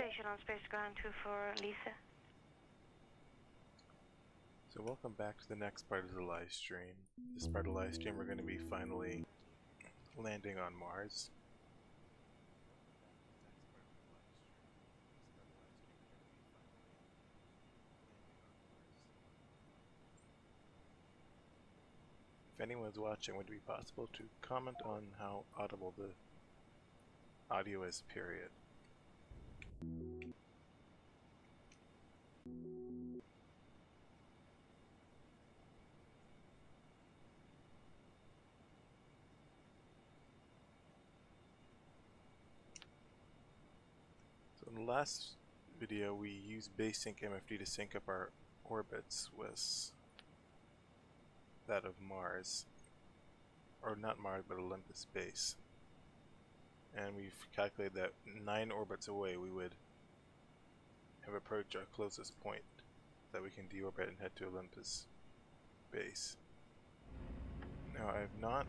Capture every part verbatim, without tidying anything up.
station on Space Ground two for Lisa. So welcome back to the next part of the live stream. This part of the live stream we're going to be finally landing on Mars. If anyone's watching, would it be possible to comment on how audible the audio is, period? So in the last video we used BaseSync M F D to sync up our orbits with that of Mars. Or not Mars, but Olympus base. And we've calculated that nine orbits away we would have approached our closest point that we can deorbit and head to Olympus base. Now I have not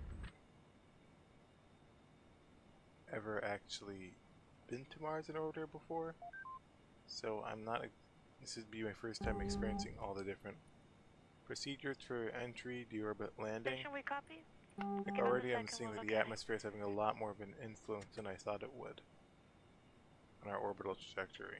ever actually been to Mars in orbiter before, so I'm not, this would be my first time experiencing all the different procedures for entry, deorbit, landing. Station, we copy? Like already I'm seeing that the atmosphere is having a lot more of an influence than I thought it would on our orbital trajectory.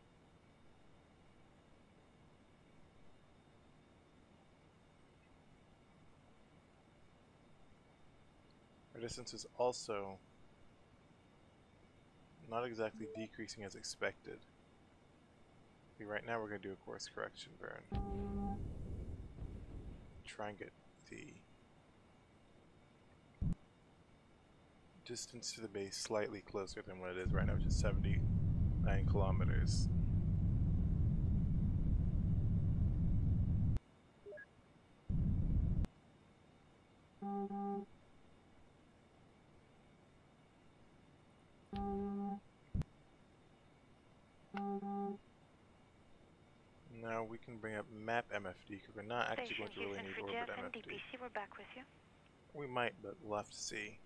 Our distance is also not exactly decreasing as expected. Okay, right now we're going to do a course correction burn. Try and get the distance to the base slightly closer than what it is right now, which is seventy-nine kilometers. Now we can bring up map M F D because we're not actually going to really need orbit M F D. D P C, we're back with you. We might, but we'll have to see.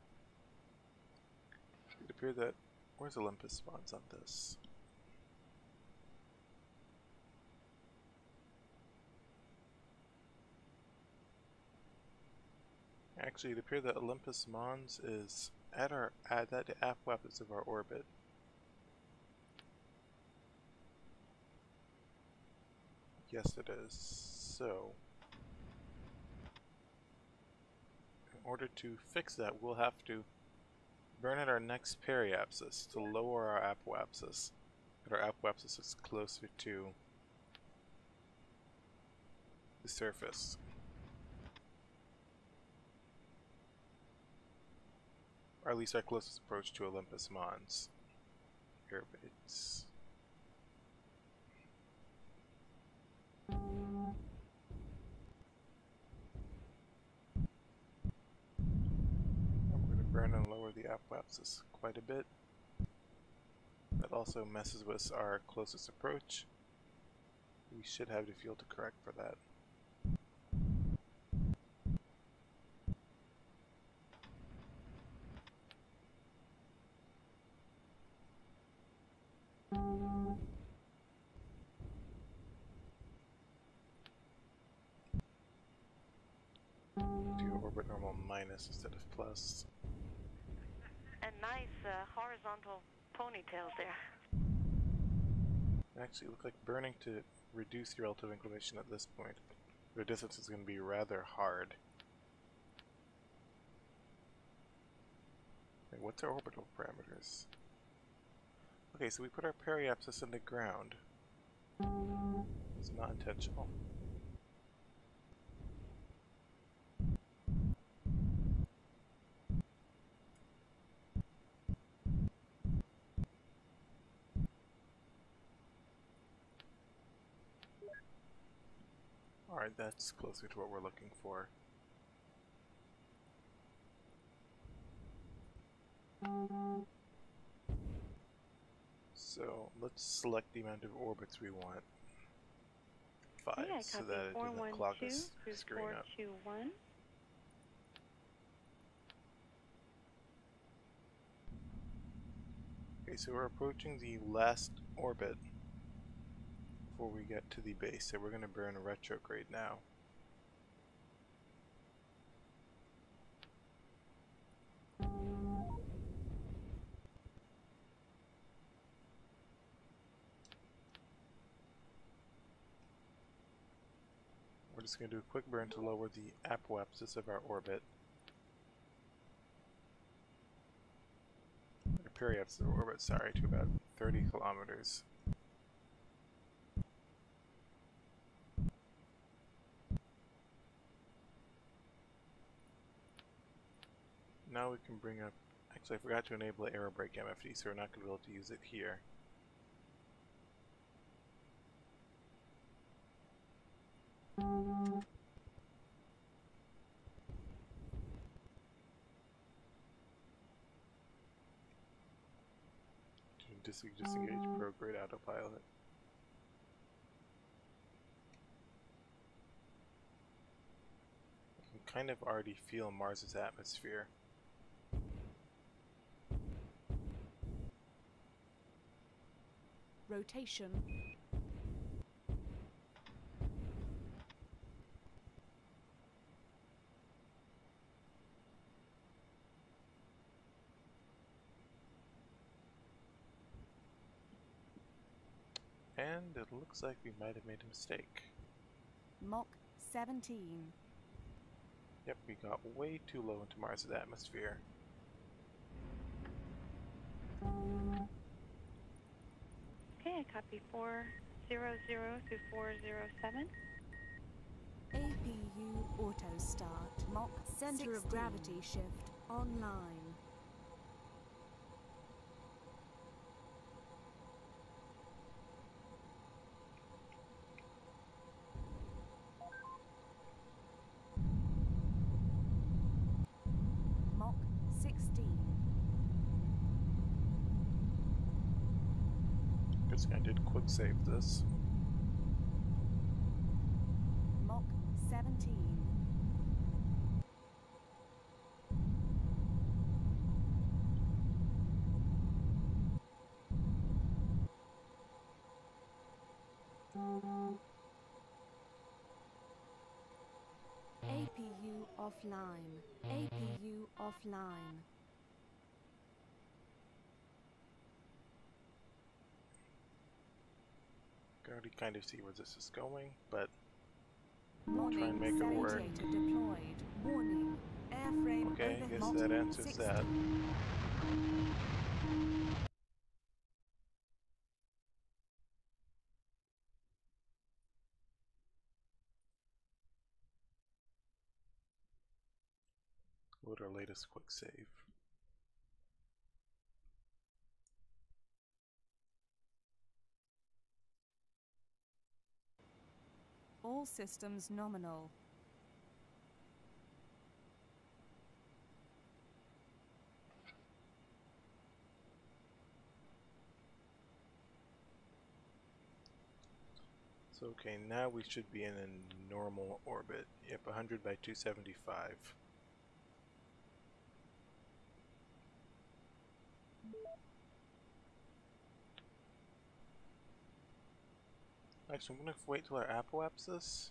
It appears that where's Olympus spawns on this? Actually, it appears that Olympus Mons is at our at that the apoapsis of our orbit. Yes, it is. So, in order to fix that, we'll have to burn at our next periapsis to lower our apoapsis. But our apoapsis is closer to the surface. Or at least our closest approach to Olympus Mons. Airbaits. I'm going to burn and lower the apoapsis quite a bit. That also messes with our closest approach. We should have the fuel to correct for that. Do orbit normal minus instead of plus. And nice uh, horizontal ponytails there. Actually, it looks like burning to reduce the relative inclination at this point. The distance is going to be rather hard. Wait, what's our orbital parameters? Okay, so we put our periapsis in the ground. It's not intentional. Alright, that's closer to what we're looking for. So let's select the amount of orbits we want. Five, Yeah, so that it doesn't clog this screen up. Okay, so we're approaching the last orbit before we get to the base, so we're going to burn a retrograde now. We're just going to do a quick burn to lower the apoapsis of our orbit. Or periapsis of our orbit, sorry, to about thirty kilometers. Now we can bring up... Actually, I forgot to enable the aerobrake M F D, so we're not going to be able to use it here. Dis disengage prograde autopilot. I can kind of already feel Mars's atmosphere. Rotation. And it looks like we might have made a mistake. Mach seventeen. Yep, we got way too low into Mars's atmosphere. Okay, I copy four zero zero through four zero seven. A P U auto start. Mach center of gravity shift online. Mach sixteen. Just gonna did quick save this. Mach seventeen. A P U offline. A P U offline. Can already kind of see where this is going, but Warning, try and make it work. Salutator deployed. Warning, airframe Okay, I guess overheating. that answers that. Load our latest quick save. All systems nominal. So okay, now we should be in a normal orbit. Yep, one hundred by two seventy-five. Actually, I'm going to wait till our apoapsis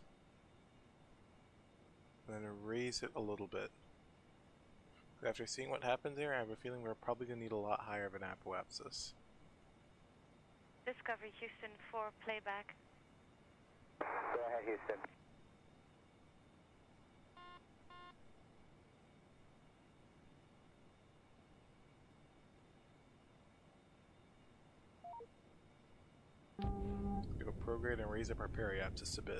and then raise it a little bit. After seeing what happened there, I have a feeling we're probably going to need a lot higher of an apoapsis. Discovery Houston for playback. Go ahead, Houston. Go prograde and raise up our periapsis a bit.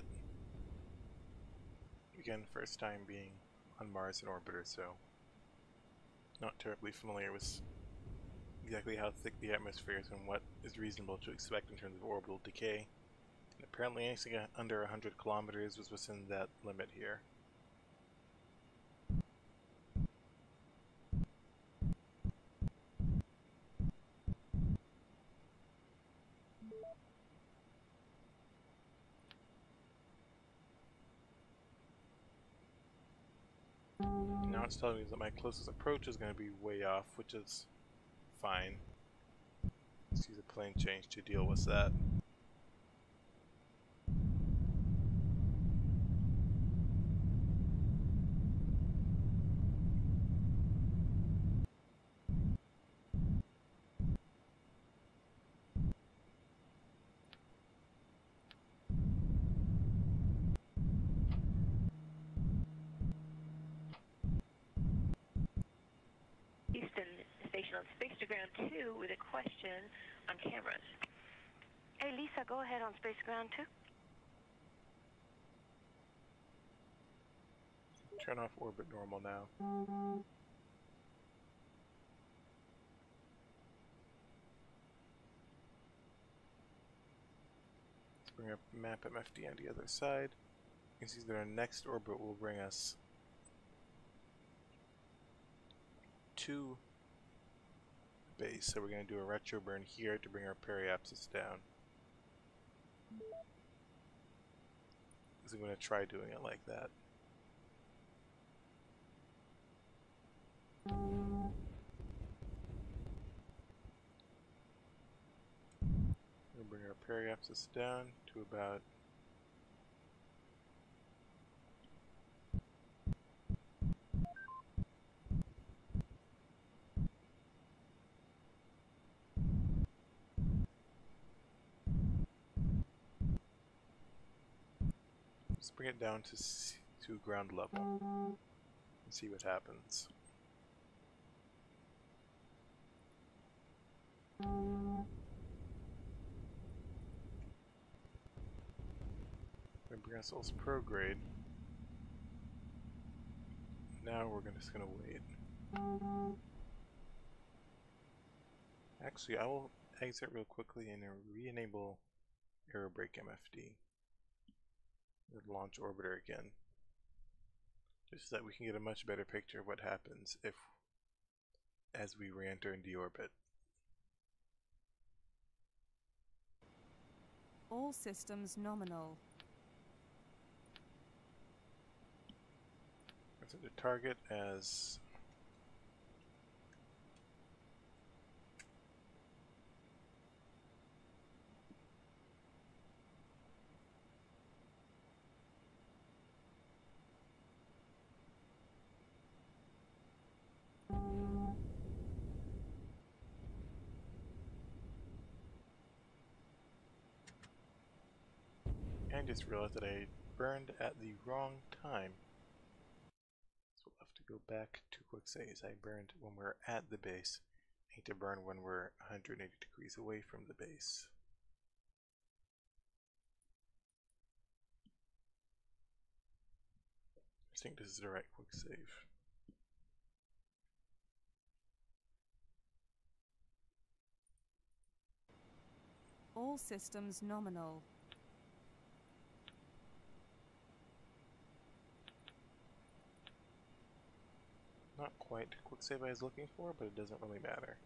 Again, first time being on Mars in orbiter, so not terribly familiar with exactly how thick the atmosphere is and what is reasonable to expect in terms of orbital decay. And apparently anything under one hundred kilometers was within that limit here. Now it's telling me that my closest approach is going to be way off, which is fine. Let's use a plane change to deal with that. Houston Station on Space to Ground two with a question on cameras. Hey, Lisa, go ahead on Space Ground two. Turn off orbit normal now. Let's bring up map M F D on the other side. You can see that our next orbit will bring us to the base. So we're going to do a retro burn here to bring our periapsis down. So I'm going to try doing it like that. We'll bring our periapsis down to about let's bring it down to to ground level and see what happens. We're bring ourselves prograde. Now we're gonna, just gonna wait. Actually, I will exit real quickly and re-enable aerobrake M F D. Launch orbiter again, just so that we can get a much better picture of what happens if, as we re-enter and deorbit. All systems nominal. Set the target as and just realized that I burned at the wrong time. So we'll have to go back to quick saves. I burned when we're at the base. I need to burn when we're one hundred eighty degrees away from the base. I think this is the right quick save. All systems nominal. Not quite quick save I was looking for, but it doesn't really matter.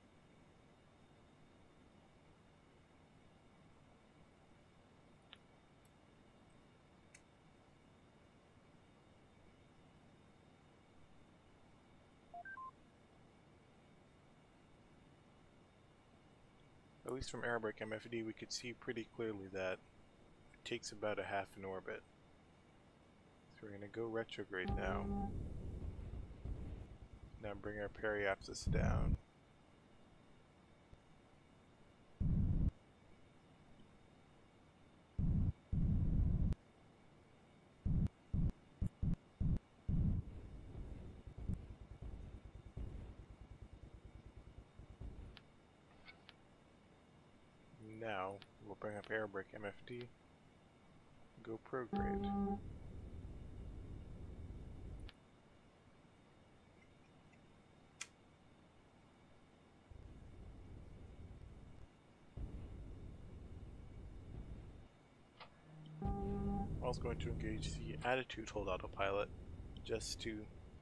At least from aerobrake M F D, we could see pretty clearly that it takes about a half an orbit. So we're going to go retrograde now. Now bring our periapsis down. Now we'll bring up aerobrake M F D, go prograde. I was going to engage the attitude hold autopilot just to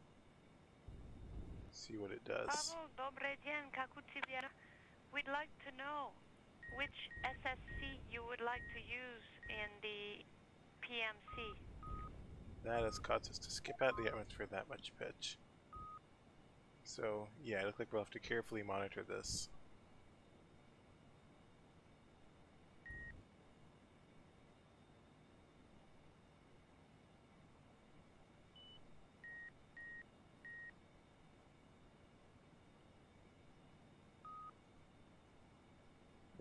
see what it does. Pavel, добрый день, как у тебя? We'd like to know which S S C you would like to use in the P M C. That has caused us to skip out the atmosphere that much pitch. So yeah, it looks like we'll have to carefully monitor this.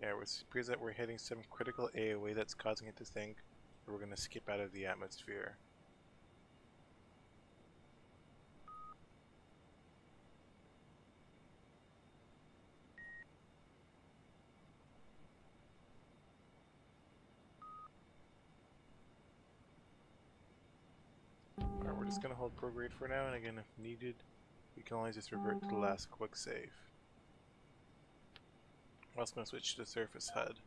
Yeah, it appears that we're hitting some critical A O A that's causing it to think that we're going to skip out of the atmosphere. Alright, we're just going to hold prograde for now, and again, if needed, we can always just revert to the last quick save. I'm also going to switch to the surface H U D.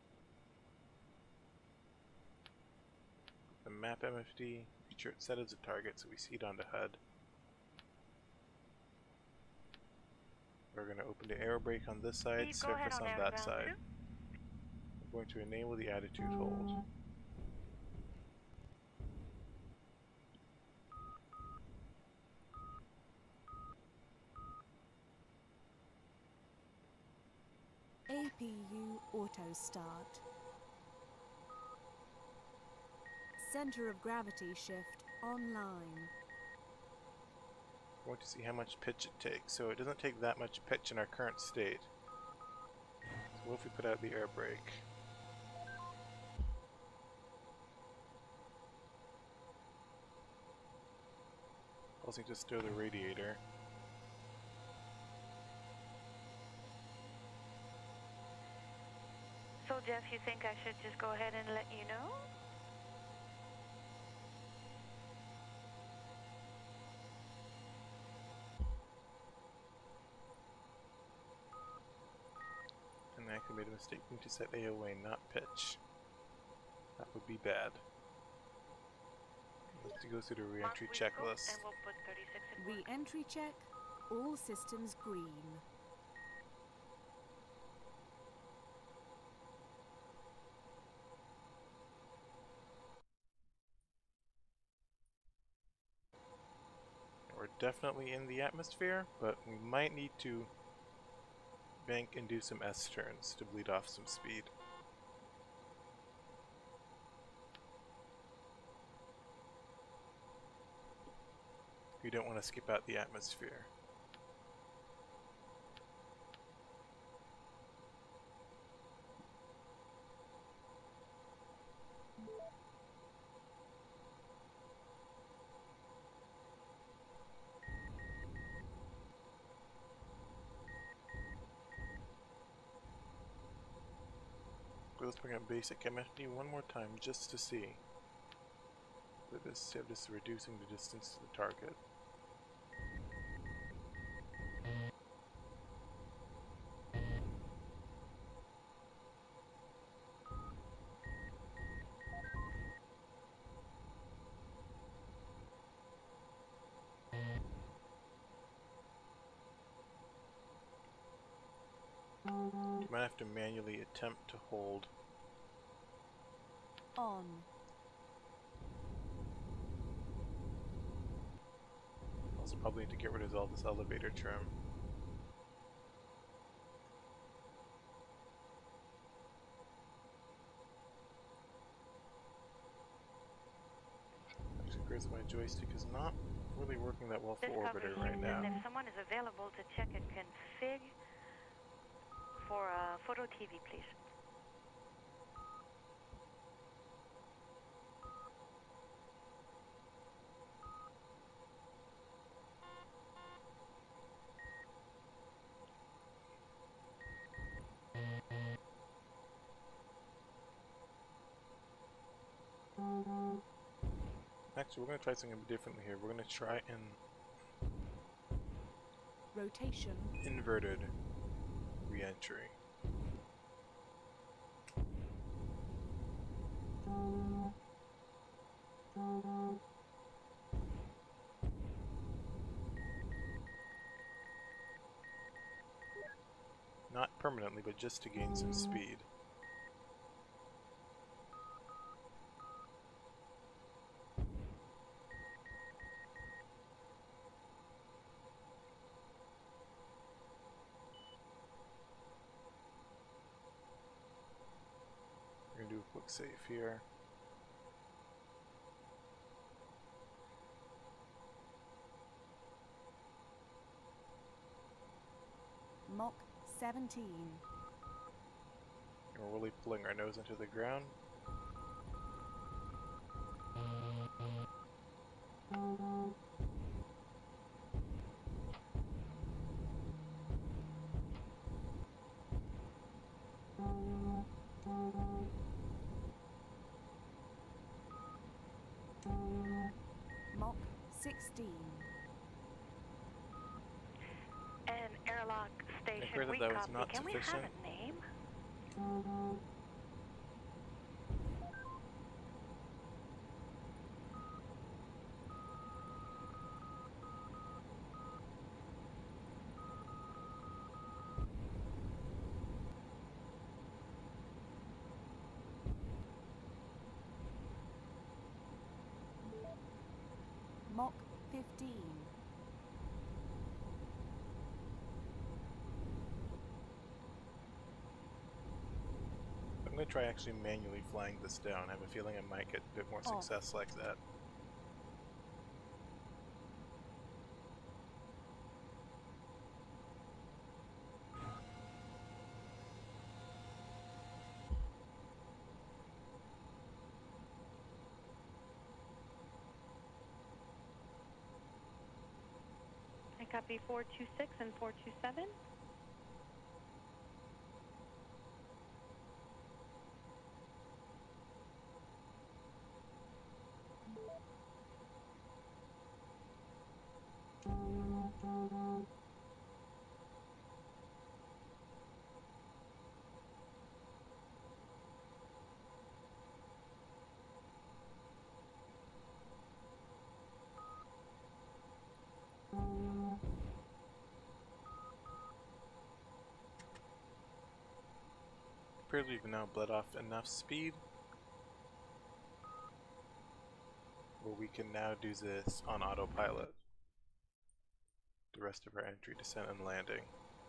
The map M F D, make sure it's set as a target so we see it on the H U D. We're going to open the aero brake on this side, Steve, go ahead surface on on air that ground side. two. We're going to enable the attitude hold. A P U auto start. Center of gravity shift online. I want to see how much pitch it takes. So it doesn't take that much pitch in our current state. So what if we put out the air brake? Also just stir the radiator. So Jeff, you think I should just go ahead and let you know? And I actually made a mistake. We need to set A O A, not pitch. That would be bad. Let's go through the re-entry Mark, we scope, checklist. and we'll put thirty-six in work. Re-entry check. All systems green. We're definitely in the atmosphere, but we might need to bank and do some S turns to bleed off some speed. We don't want to skip out the atmosphere. Let's bring up basic M F D one more time just to see. That this have this reducing the distance to the target. You might have to manually attempt to hold. On. Also probably need to get rid of all this elevator trim. Actually, appears my joystick is not really working that well for Orbiter right now. And if someone is available to check a config for uh, photo T V, please. Actually, we're going to try something differently here. We're going to try an Rotation. inverted re-entry. Not permanently, but just to gain some speed. We're going to do a quick save here. Mach seventeen. we're really pulling our nose into the ground. Mach sixteen. And airlock station, heard that we that was copy. not Can we have sufficient. a name? Mach fifteen. I'm going to try actually manually flying this down. I have a feeling I might get a bit more Off. success like that. I copy four two six and four two seven. Appears we've now bled off enough speed where we can now do this on autopilot. The rest of our entry, descent, and landing.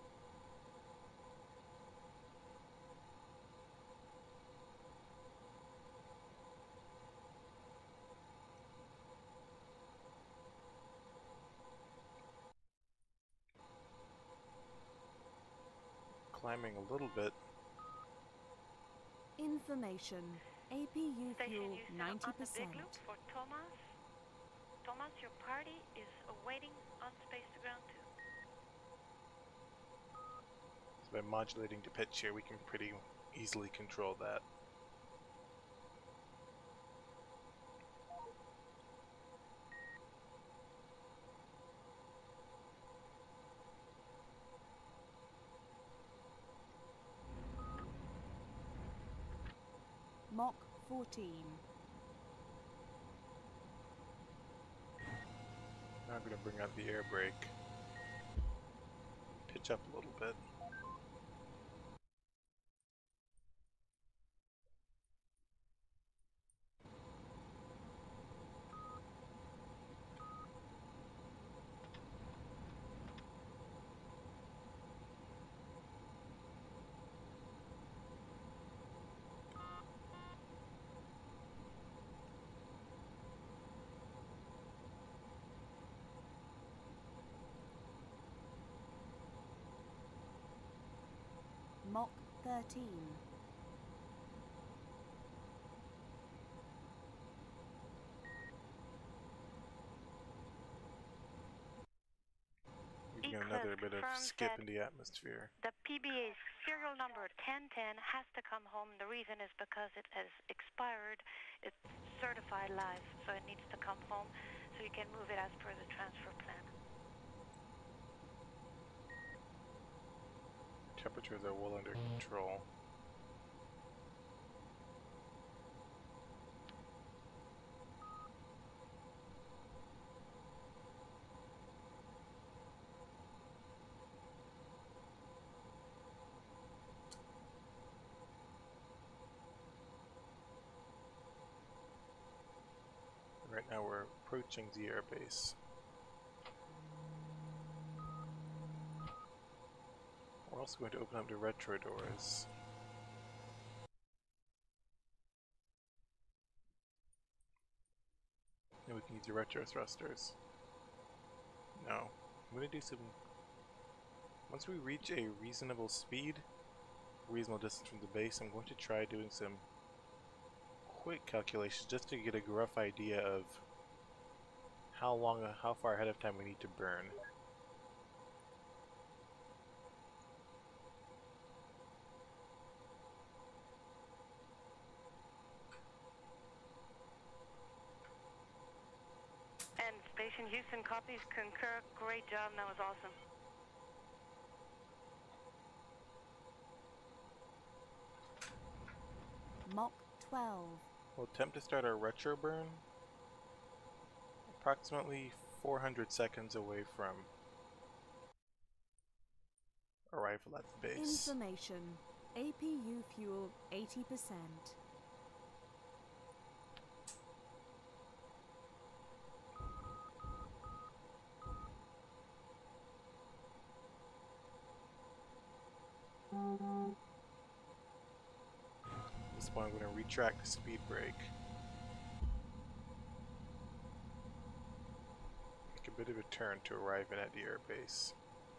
Climbing a little bit. Information. A P U Station fuel Houston ninety on the percent. big loop for Thomas. Thomas, your party is awaiting on space to ground two. So by modulating to pitch here, we can pretty easily control that. Mach fourteen. Now I'm going to bring out the air brake. Pitch up a little bit. Mach thirteen. We get Eclipse another bit of confirms skip that in the atmosphere. The P B A serial number ten ten has to come home. The reason is because it has expired. It's certified live, so it needs to come home so you can move it as per the transfer plan. Temperatures are well under control. Right now we're approaching the airbase. We're also going to open up the retro doors. And we can use the retro thrusters. No. I'm going to do some... Once we reach a reasonable speed, reasonable distance from the base. I'm going to try doing some quick calculations just to get a rough idea of how long, how far ahead of time we need to burn. And Station Houston copies, concur. Great job, that was awesome. Mach twelve. We'll attempt to start our retro burn approximately four hundred seconds away from arrival at the base. Information. A P U fuel eighty percent. At this point I'm going to retract the speed brake. Make a bit of a turn to arrive in at the air base.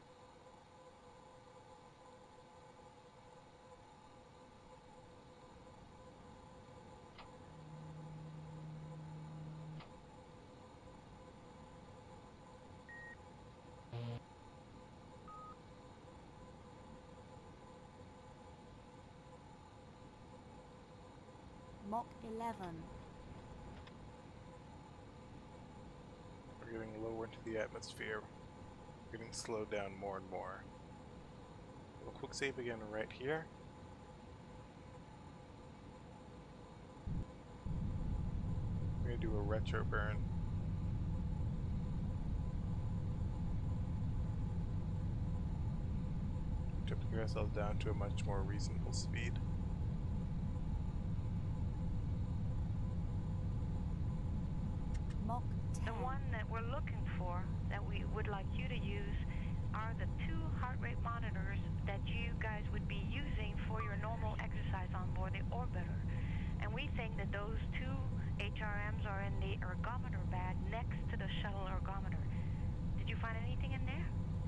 Mach eleven. We're getting lower into the atmosphere. We're getting slowed down more and more. We'll quick save again right here. We're going to do a retro burn. To bring ourselves down to a much more reasonable speed. Mach ten. The one that we're looking for, that we would like you to use, are the two heart rate monitors that you guys would be using for your normal exercise on board the orbiter. And we think that those two H R Ms are in the ergometer bag next to the shuttle ergometer. Did you find anything in there?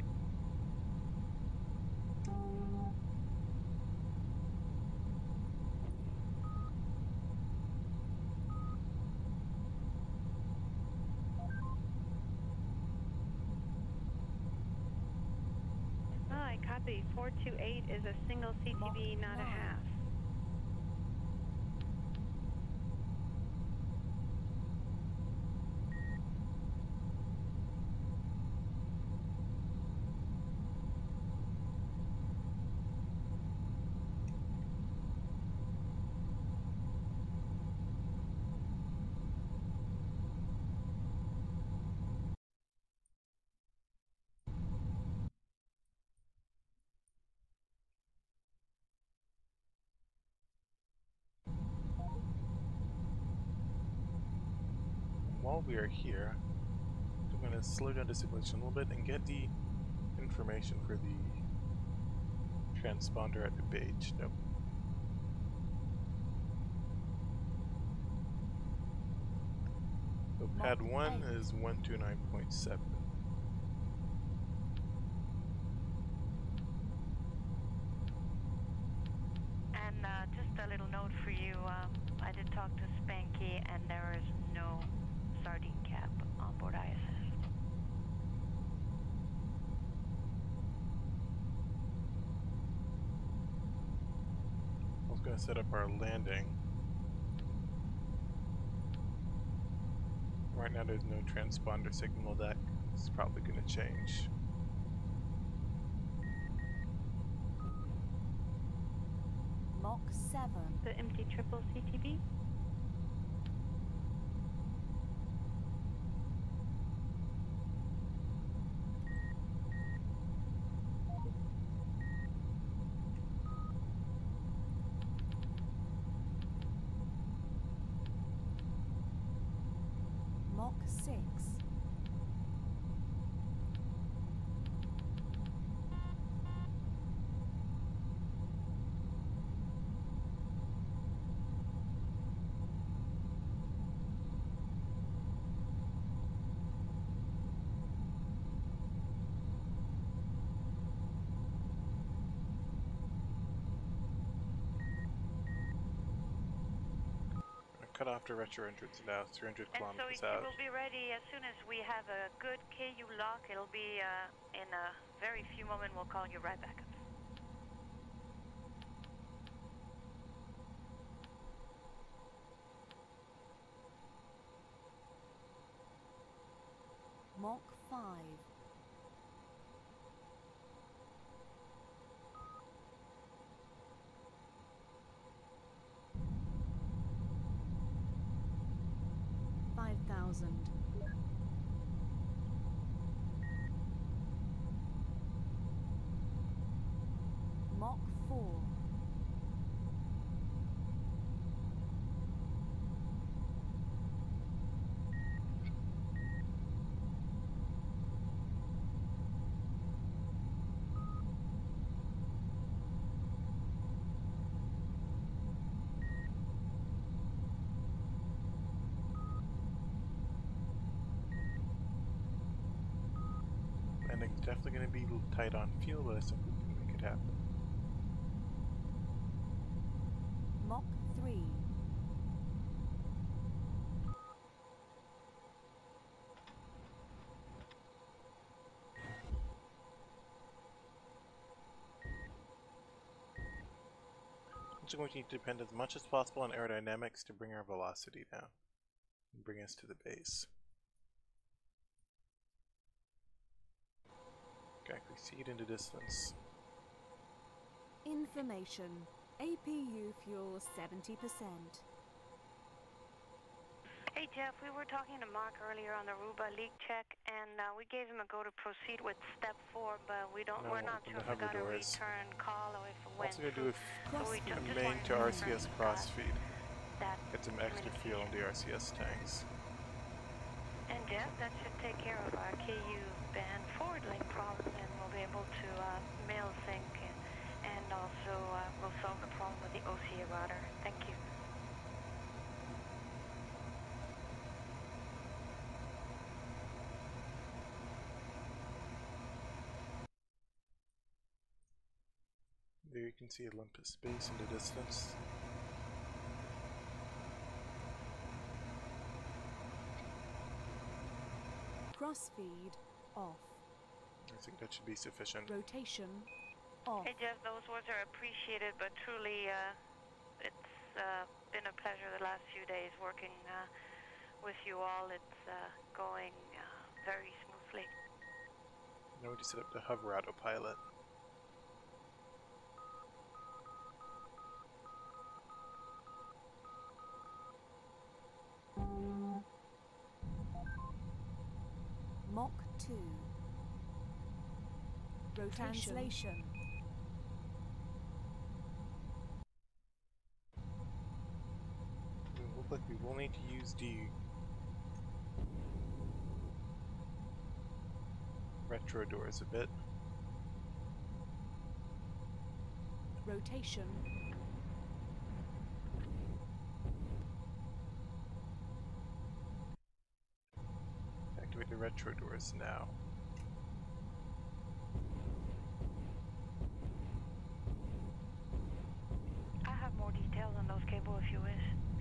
Oh, I copy. four two eight is a single C T B, not a half. While we are here, I'm going to slow down the simulation a little bit and get the information for the transponder at the page. Nope. So pad one is one two nine point seven. And uh, just a little note for you, um, I did talk to Spanky and there is no sardine cap on board I S S. I was going to set up our landing. Right now there's no transponder signal. That is probably going to change. Mach seven. The empty triple C T B? Mach six. cut off the retro entrance now, three hundred And so kilometers it, it out. will be ready as soon as we have a good K U lock. It'll be uh, in a very few moments. We'll call you right back. Mach five. Five thousand. Mach four. Landing's definitely going to be tight on fuel, but I think we can make it happen. Mach three. So going to need to depend as much as possible on aerodynamics to bring our velocity down and bring us to the base. Okay, we see it in the distance. Information. A P U fuel seventy percent. Hey Jeff, we were talking to Mark earlier on the Aruba leak check, and uh, we gave him a go to proceed with step four, but we don't. No, we're not open sure the if we got a hover doors. return call or if it went Also going to do through. a, So we f- just, a just main wanted to to R C S confirm cross that- feed. that Get some extra fuel in the R C S tanks. And Jeff, that should take care of our K U band forward link problem, and we'll be able to uh, mail sync, and, and also uh, we'll solve the problem with the O C A router. Thank you. There you can see Olympus Space in the distance. Crossfeed off. I think that should be sufficient. Rotation off. Hey Jeff, those words are appreciated, but truly uh, it's uh, been a pleasure the last few days working uh, with you all. It's uh, going uh, very smoothly. Now we just set up the hover autopilot. Mach two. Rotation. Translation. It will look like we will need to use the retro doors a bit. Rotation. Activate the retro doors now. I have more details on those cables if you wish.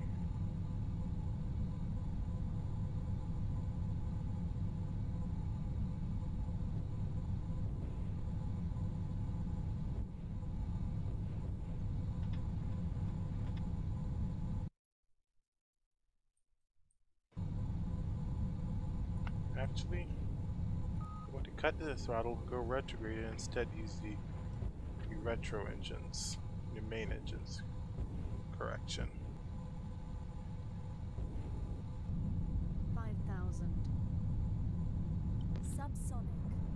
Actually, I want to cut the throttle, go retrograde, and instead use the, the retro engines, the main engines. Correction. Five thousand. Subsonic.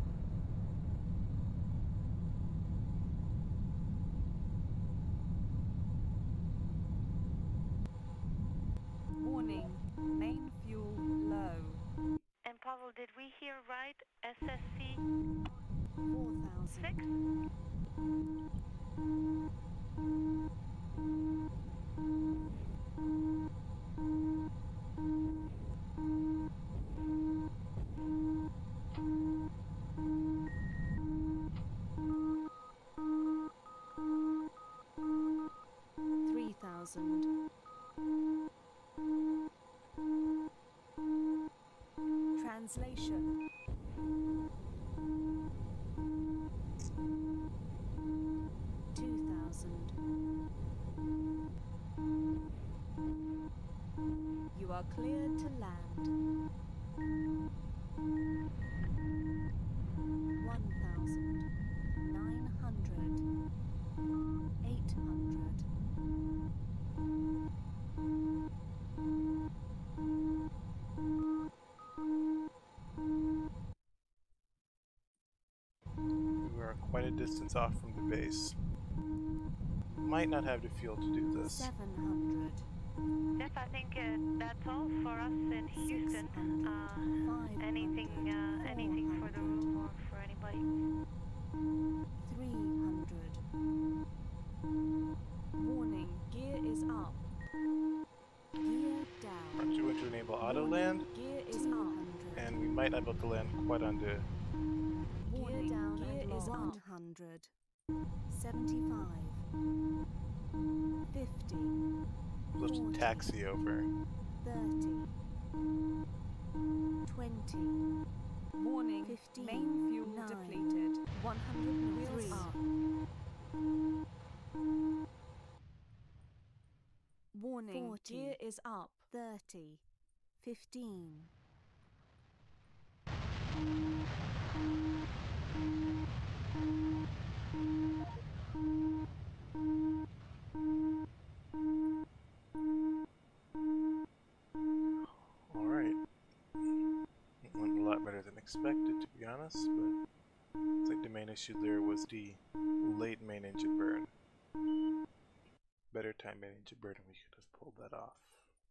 Warning. Main fuel low. And Pavel, did we hear right? S S C Four thousand. six? Three thousand. Translation. Two thousand. You are cleared to land. One thousand. Nine hundred. Eight hundred. We are quite a distance off from the base. Might not have the fuel to do this. Seven hundred. Yes, I think uh, that's all for us in Houston. Uh, anything, uh, anything for the room or for anybody? Three hundred. Warning, gear is up. Gear down. Aren't you going to enable auto land? Gear is up. And we might not be able to land quite on the. Gear down. Gear is one hundred. Seventy-five. Fifty. Let's forty, taxi over. Thirty. Twenty. Warning. Fifteen. Main fuel nine, depleted. One hundred wheels up. Warning. Forty. Gear is up. Thirty. Fifteen. Alright. It went a lot better than expected, to be honest, but I think the main issue there was the late main engine burn. Better time main engine burn, and we could have pulled that off.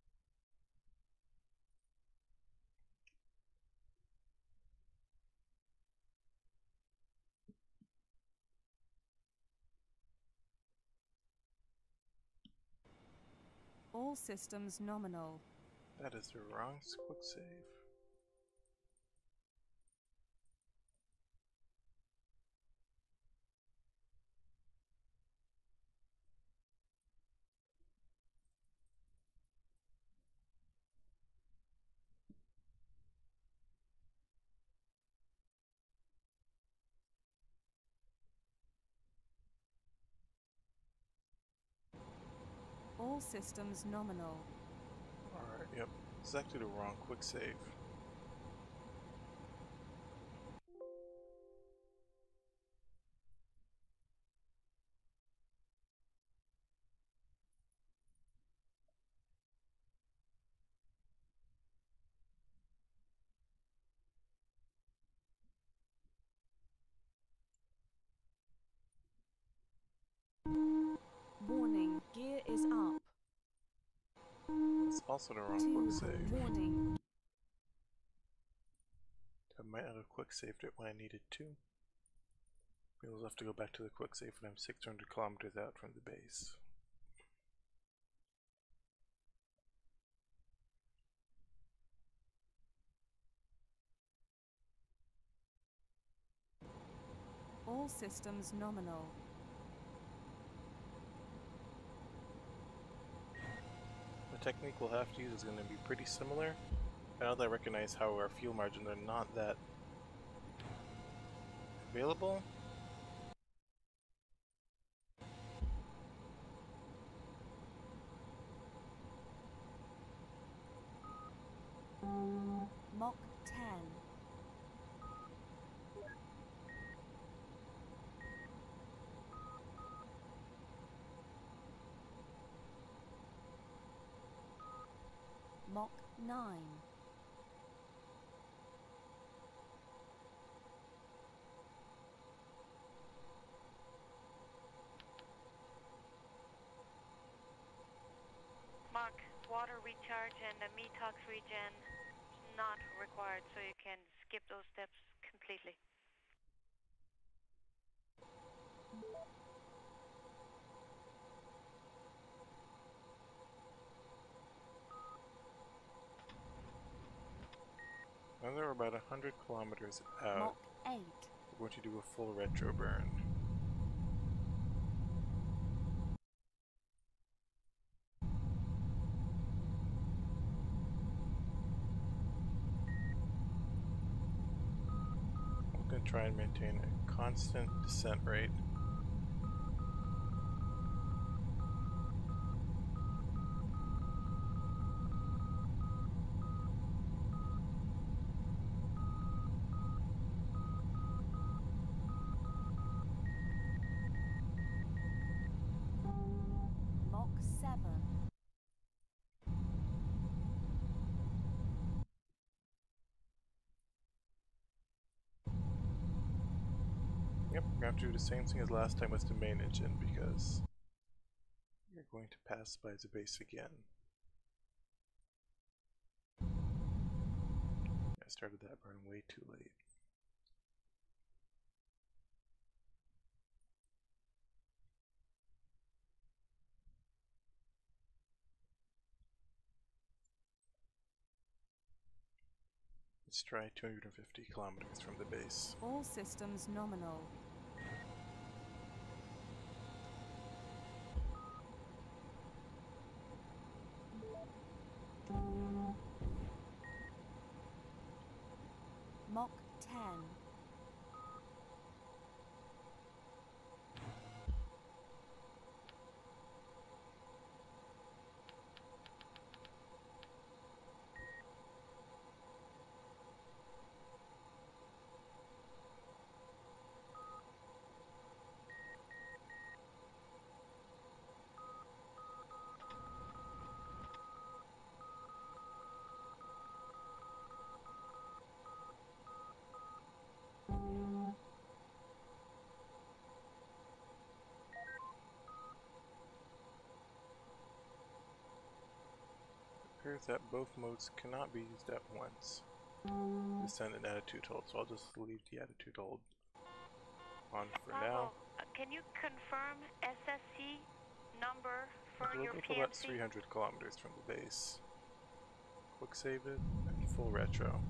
All systems nominal. That is the wrong quick save. All systems nominal. Alright, yep. It's actually the wrong quick save. Warning, gear is up. It's also the wrong Two. quick save. Warning. I might not have quick saved it when I needed to. We'll have to go back to the quick save when I'm six hundred kilometers out from the base. All systems nominal. The technique we'll have to use is going to be pretty similar. Now that I recognize how our fuel margins are not that available. Mach ten. Mach nine. Mark, water recharge and the Metox regen not required, so you can skip those steps completely. Now that we're about one hundred kilometers out, Mach eight. we're going to do a full retro burn. try and maintain a constant descent rate. Mach seven. Yep, we're going to have to do the same thing as last time with the main engine because we're going to pass by the base again. I started that burn way too late. Let's try two hundred fifty kilometers from the base. All systems nominal. Mach ten. It appears that both modes cannot be used at once. Descent and attitude hold, so I'll just leave the attitude hold on for now. Pavel, uh, can you confirm S S C number for We'll your go P for M about C? three hundred kilometers from the base. Quick save it and full retro.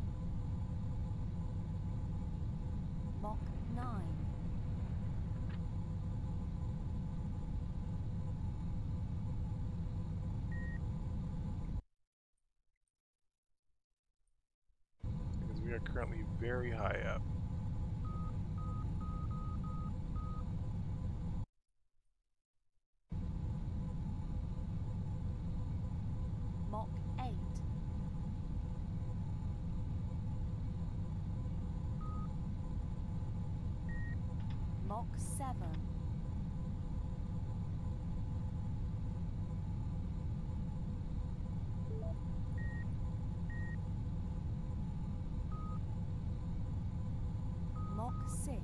Mach nine. Because we are currently very high up. Mach eight. Mach seven. Mach six.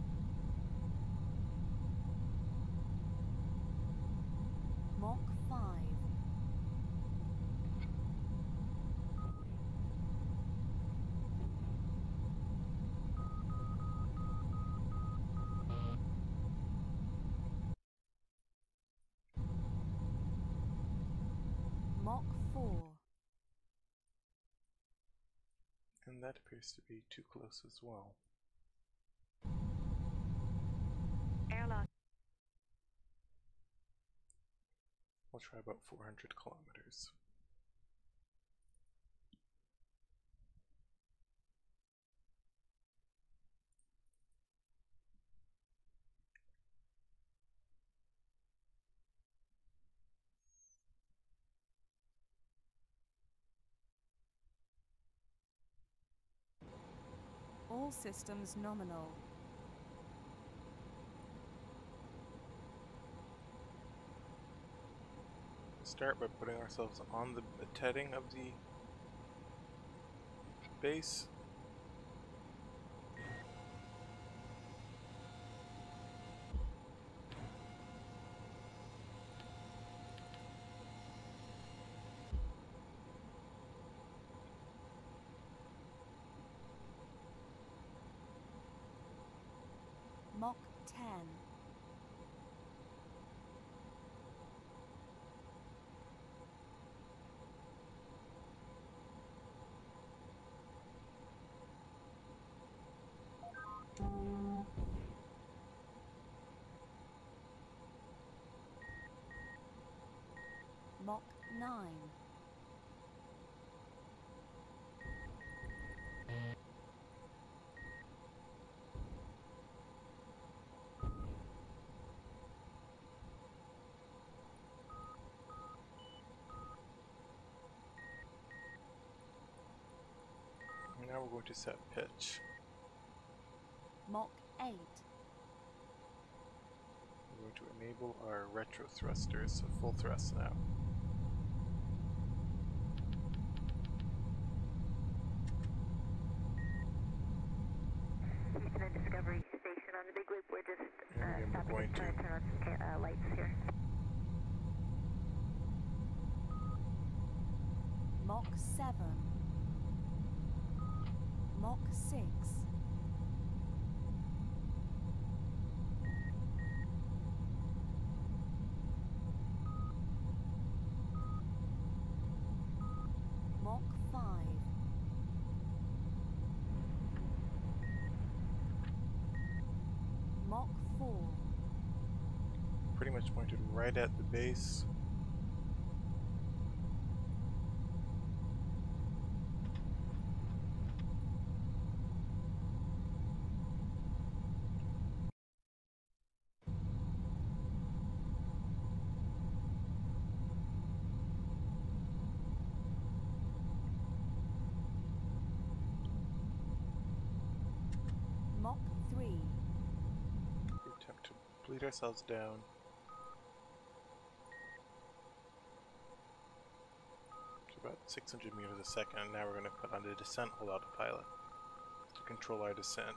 Mach five. Mach four. And that appears to be too close as well. Airlock. We'll try about four hundred kilometers. All systems nominal. Start by putting ourselves on the, the tetting of the base. Mach ten. Mach nine. Now we're going to set pitch. Mach eight. We're going to enable our retro thrusters, so full thrust now. Houston and Discovery Station on the big loop. We're just uh, And again, stopping we're to going to turn on some ca uh, lights here. Mach seven. Mach six. Mach five. Mach four. pretty much pointed right at the base. Mach three. We attempt to bleed ourselves down. To about six hundred meters a second, and now we're going to put on the descent hold autopilot to control our descent.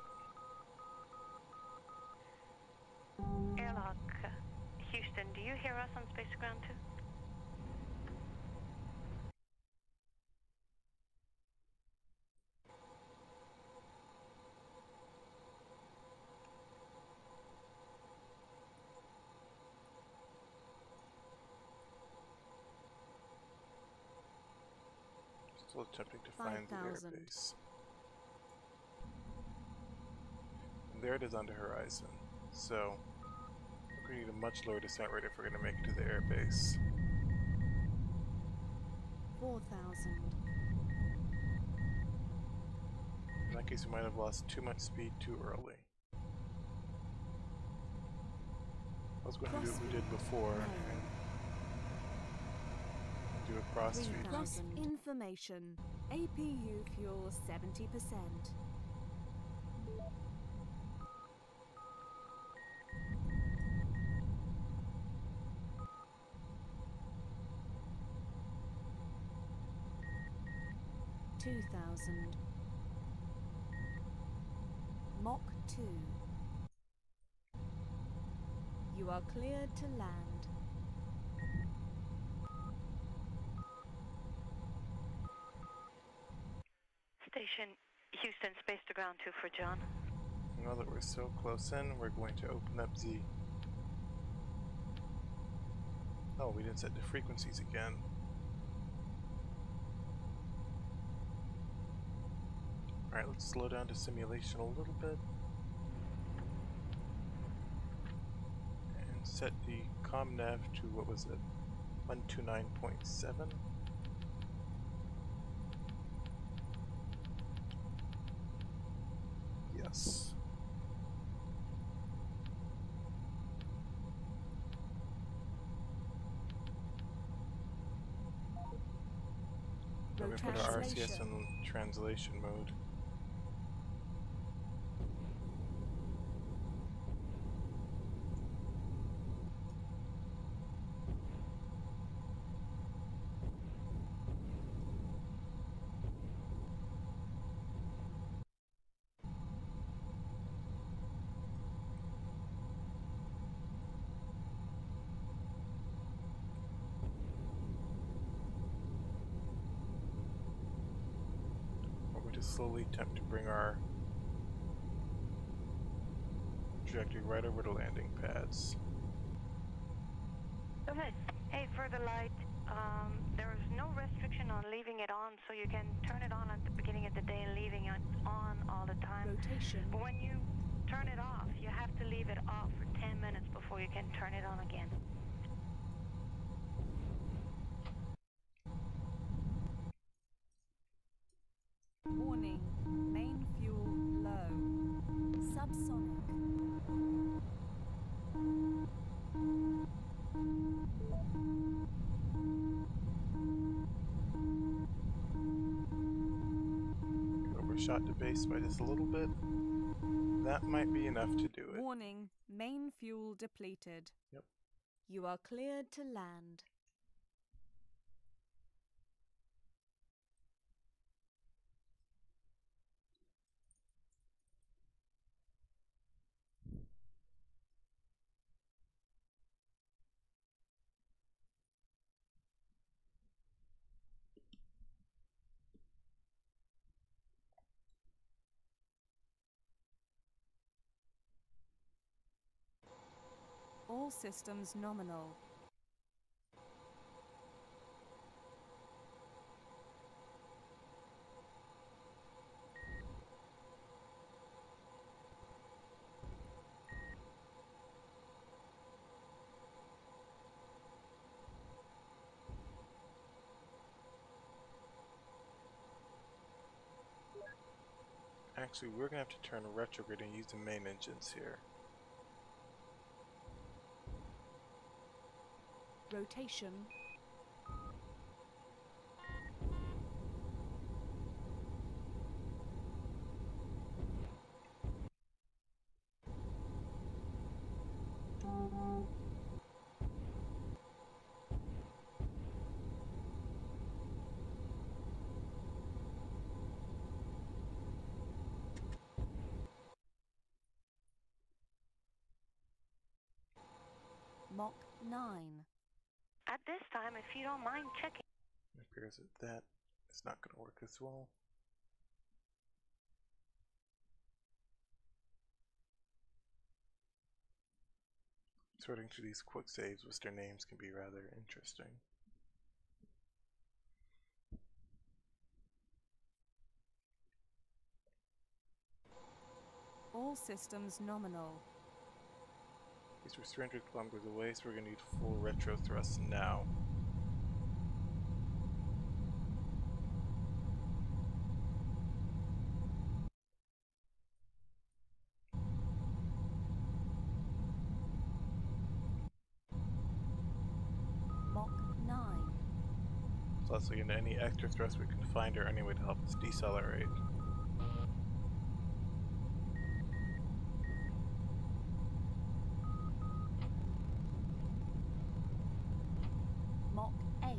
Airlock, Houston, do you hear us on Space Ground two? Still attempting to find the five thousand. airbase. And there it is on the horizon. So we're going to need a much lower descent rate if we're going to make it to the airbase. four thousand. In that case, we might have lost too much speed too early. I was going to do what we did before and do a cross feed. Cross information. A P U fuel seventy percent. Two thousand. Mach two. You are cleared to land. Station Houston, Space to Ground two for John. Now that we're so close in, we're going to open up the... Oh, we didn't set the frequencies again. Alright, let's slow down the simulation a little bit. And set the ComNav to, what was it, one twenty-nine point seven? Yes. Now we put our R C S in translation mode. Slowly attempt to bring our trajectory right over the landing pads. Go ahead. Hey, for the light, um, there is no restriction on leaving it on, so you can turn it on at the beginning of the day and leaving it on all the time. Rotation. But when you turn it off, you have to leave it off for ten minutes before you can turn it on again. Warning, main fuel low. Subsonic. shot to base by just a little bit. That might be enough to do it. Warning, main fuel depleted. Yep. You are cleared to land. All systems nominal. Actually, we're gonna have to turn retrograde and use the main engines here. Rotation. Mach nine. At this time, if you don't mind checking. It appears that that is not going to work as well. Sorting through these quick saves with their names can be rather interesting. All systems nominal. These were three hundred kilometers away, so we're going to need full retro thrust now. Mach nine. Plus, again, any extra thrust we can find or any way to help us decelerate. Mach eight.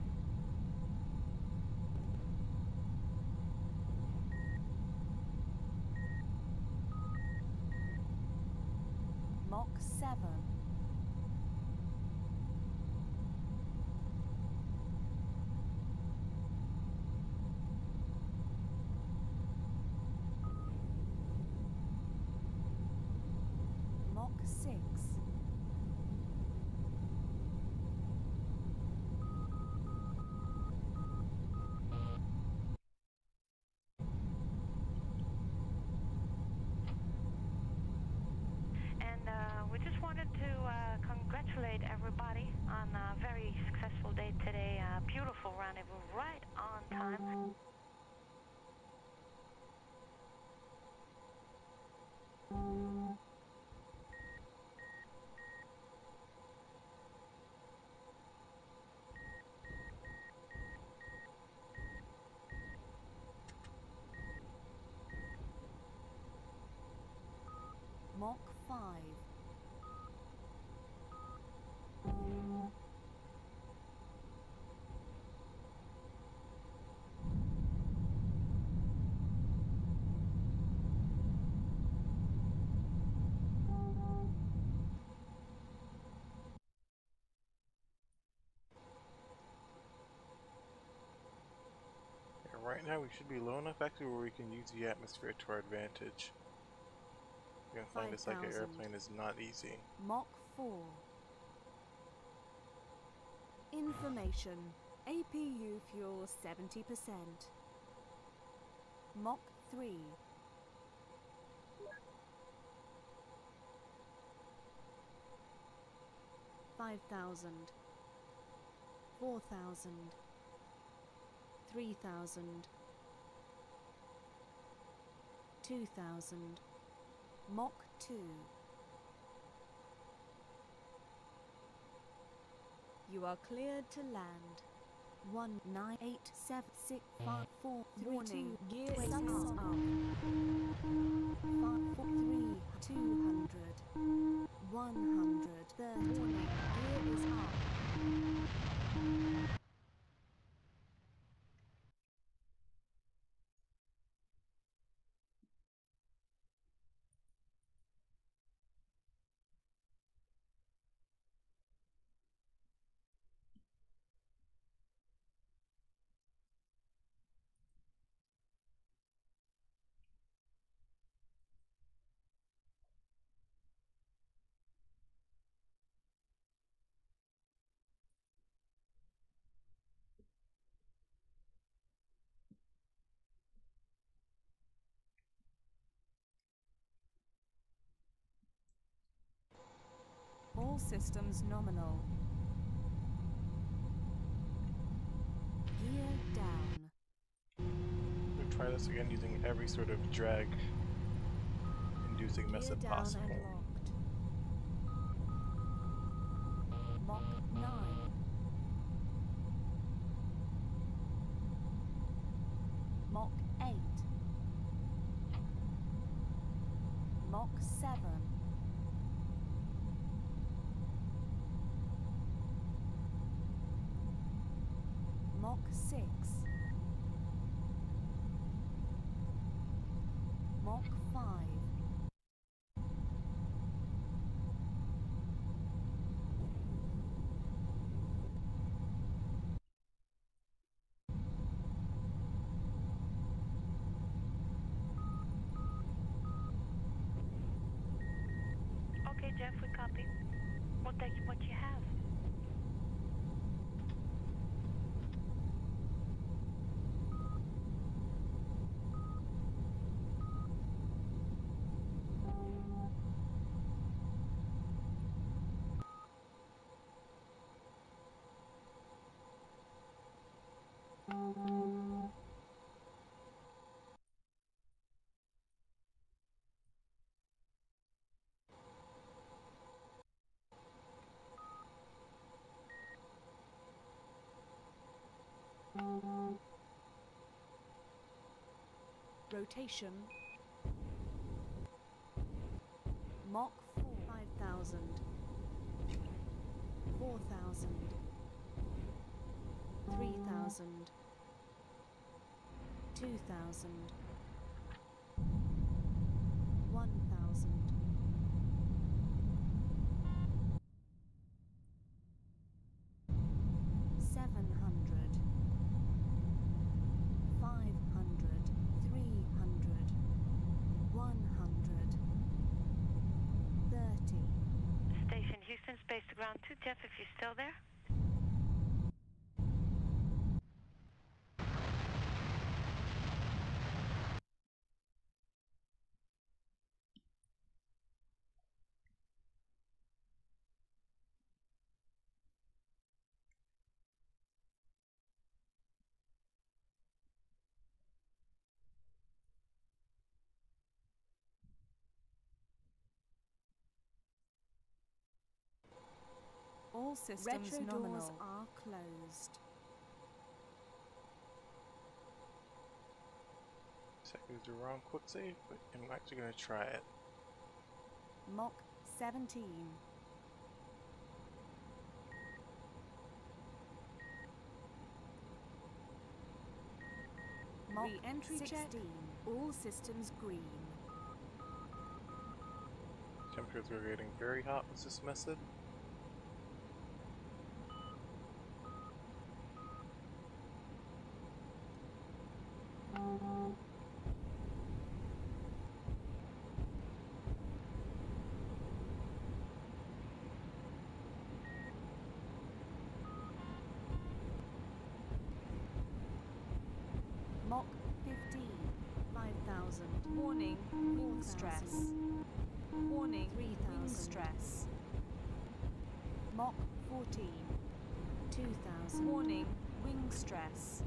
Mach seven. Mach six. And uh, we just wanted to uh, congratulate everybody on a very successful day today. A beautiful rendezvous right on time. Mach five. Yeah, right now we should be low enough actually where we can use the atmosphere to our advantage. You're gonna find this like an airplane is not easy. Mach four. Information. A P U fuel seventy percent. Mach three. Five thousand. Four thousand. Three thousand. Two thousand. Mach two. You are cleared to land. one nine eight seven six five four three Warning, two. gear is Summons up. up. Five four three two hundred. One hundred thirty. Warning, gear is up. All systems nominal. Gear down. We'll try this again using every sort of drag inducing Gear method down possible. and locked. Mach nine. Mach eight. Mach seven. Mach six. Mach five. Okay, Jeff, we copy. We'll take what you have. Rotation. Mach four. Five thousand. Four thousand. Three thousand. Two thousand. One thousand. Seven hundred. Five hundred. Three hundred. One hundred. Thirty. Station Houston, space to ground two. Jeff, if you're still there. All systems Retro nominal doors are closed. Seconds the wrong quick save, but I'm actually going to try it. Mach seventeen. Mach Re-entry check. sixteen. All systems green. Temperatures are getting very hot with this method. Mach fifteen. Five thousand. Warning, wind stress. Warning, Three wind thousand. stress. Mach fourteen. Two thousand. Warning, wing stress.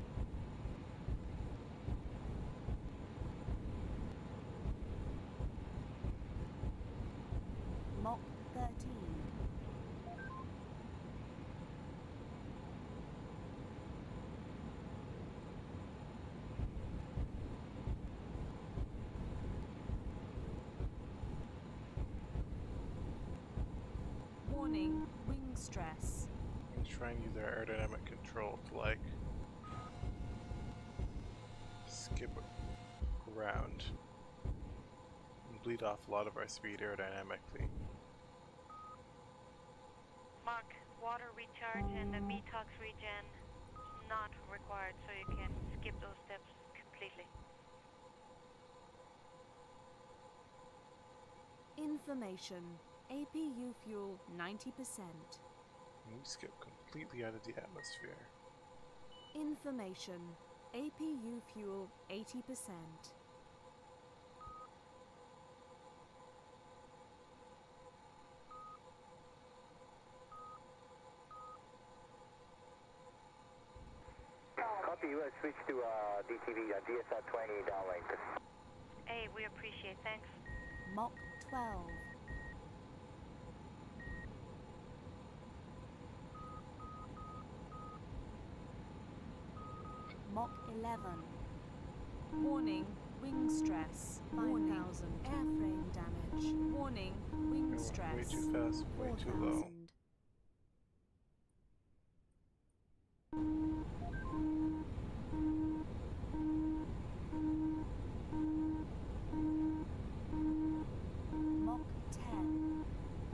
Mach thirteen. Warning, wing stress. And try and use our aerodynamic control to like skip around and bleed off a lot of our speed aerodynamically. Mark, water recharge and the Metox regen not required, so you can skip those steps completely. Information. A P U fuel ninety percent. And we skip completely out of the atmosphere. Information. A P U fuel eighty percent. Copy, U S switch to uh, D T V, uh, D S R twenty downlink. Hey, we appreciate, thanks. Mach twelve. Mach eleven. Warning, wing stress. Warning, five thousand. airframe damage. Warning, wing Way stress. too fast, way four too low. thousand. Mach ten.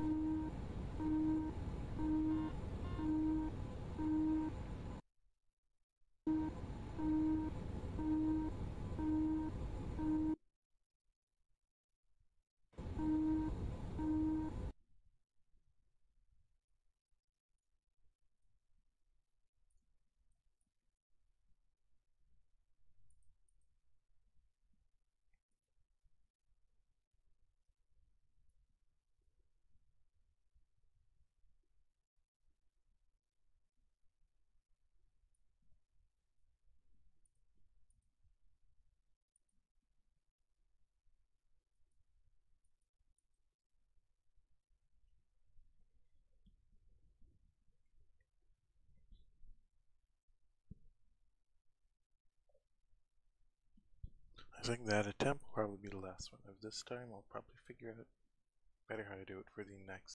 I think that attempt will probably be the last one of this time. I'll probably figure out better how to do it for the next